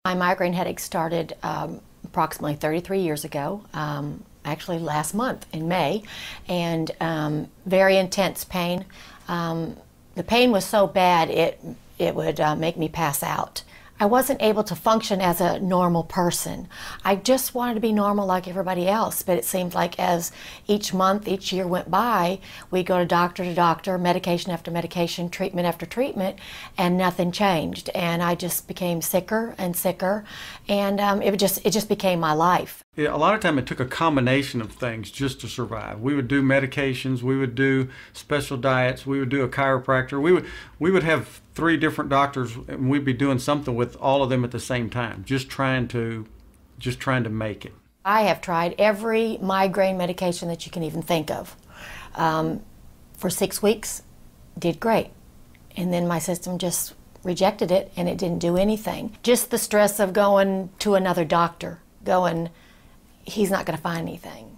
My migraine headache started approximately 33 years ago, actually last month in May, and very intense pain. The pain was so bad it would make me pass out. I wasn't able to function as a normal person. I just wanted to be normal like everybody else, but it seemed like as each month, each year went by, we'd go to doctor, medication after medication, treatment after treatment, and nothing changed. And I just became sicker and sicker, and it just became my life. Yeah, a lot of time it took a combination of things just to survive. We would do medications, we would do special diets, we would do a chiropractor. We would have 3 different doctors, and we'd be doing something with all of them at the same time, just trying to make it. I have tried every migraine medication that you can even think of. For 6 weeks, did great. And then my system just rejected it, and it didn't do anything. Just the stress of going to another doctor, he's not going to find anything.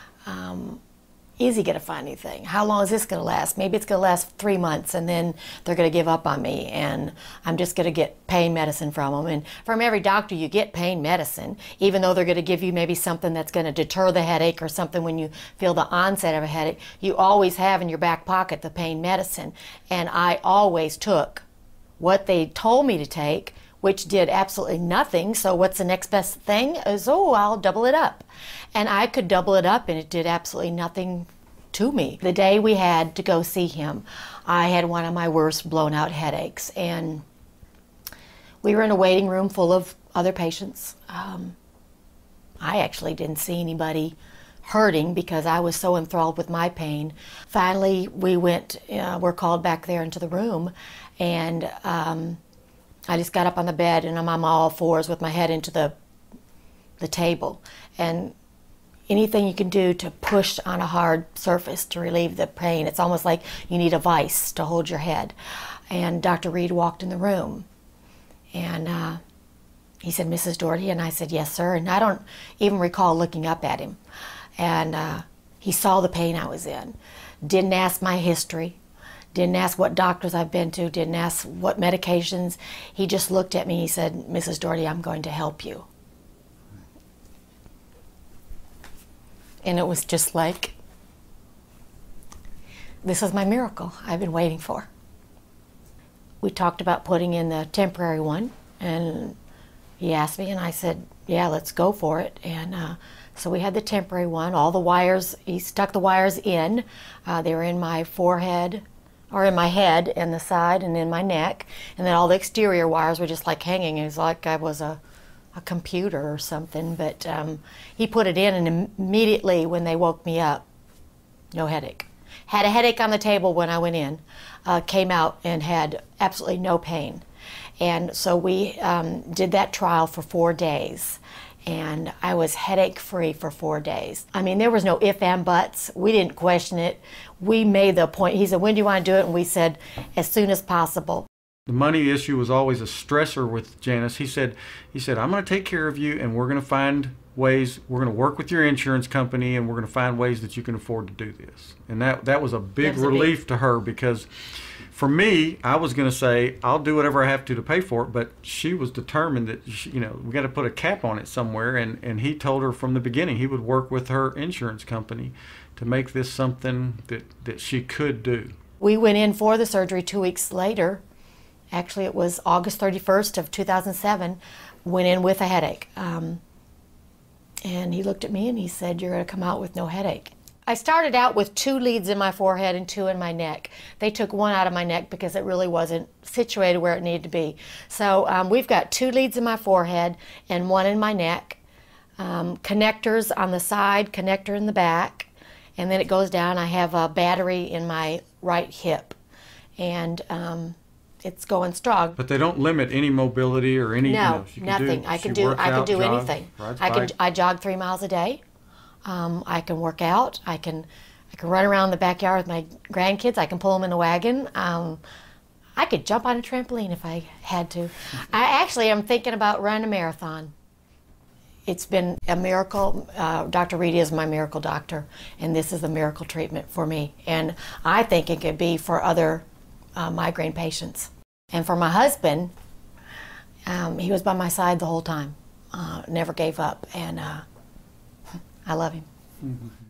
Is he going to find anything? How long is this going to last? Maybe it's going to last 3 months, and then they're going to give up on me, and I'm just going to get pain medicine from them. And from every doctor you get pain medicine, even though they're going to give you maybe something that's going to deter the headache or something when you feel the onset of a headache. You always have in your back pocket the pain medicine. And I always took what they told me to take, which did absolutely nothing. So what's the next best thing? Is, oh, I'll double it up. And I could double it up, and it did absolutely nothing to me. The day we had to go see him, I had one of my worst blown out headaches, and we were in a waiting room full of other patients. I actually didn't see anybody hurting because I was so enthralled with my pain. Finally, we're called back there into the room, and I just got up on the bed, and I'm on all fours with my head into the table. And anything you can do to push on a hard surface to relieve the pain. It's almost like you need a vice to hold your head. And Dr. Reed walked in the room, and he said, "Mrs. Doherty?" And I said, "Yes, sir." And I don't even recall looking up at him. And he saw the pain I was in. Didn't ask my history. Didn't ask what doctors I've been to. Didn't ask what medications. He just looked at me. He said, "Mrs. Doherty, I'm going to help you." And it was just like, this is my miracle I've been waiting for. We talked about putting in the temporary one, and he asked me, and I said, yeah, let's go for it. And so we had the temporary one. All the wires, he stuck the wires in. They were in my forehead, or in my head, and the side, and in my neck. And then all the exterior wires were just like hanging. It was like I was a computer or something, but he put it in, and immediately when they woke me up, no headache. Had a headache on the table when I went in, came out and had absolutely no pain. And so we did that trial for 4 days, and I was headache-free for 4 days. I mean, there was no if and buts. We didn't question it. We made the point. He said, "When do you want to do it?" And we said, as soon as possible. The money issue was always a stressor with Janice. He said, "I'm going to take care of you, and we're going to find ways. We're going to work with your insurance company, and we're going to find ways that you can afford to do this." And that was a big relief to her, because for me, I was going to say, I'll do whatever I have to pay for it, but she was determined that we got to put a cap on it somewhere. And he told her from the beginning he would work with her insurance company to make this something that she could do. We went in for the surgery 2 weeks later. Actually, it was August 31st of 2007, went in with a headache. And he looked at me and he said, "You're going to come out with no headache." I started out with 2 leads in my forehead and 2 in my neck. They took 1 out of my neck because it really wasn't situated where it needed to be. So we've got 2 leads in my forehead and 1 in my neck, connectors on the side, connector in the back, and then it goes down. I have a battery in my right hip, and it's going strong. But they don't limit any mobility or any. No, nothing. I can do anything. I jog 3 miles a day. I can work out. I can run around the backyard with my grandkids. I can pull them in a wagon. I could jump on a trampoline if I had to. I actually am thinking about running a marathon. It's been a miracle. Dr. Reed is my miracle doctor, and this is a miracle treatment for me. And I think it could be for other migraine patients. And for my husband, He was by my side the whole time, never gave up, and I love him. Mm-hmm.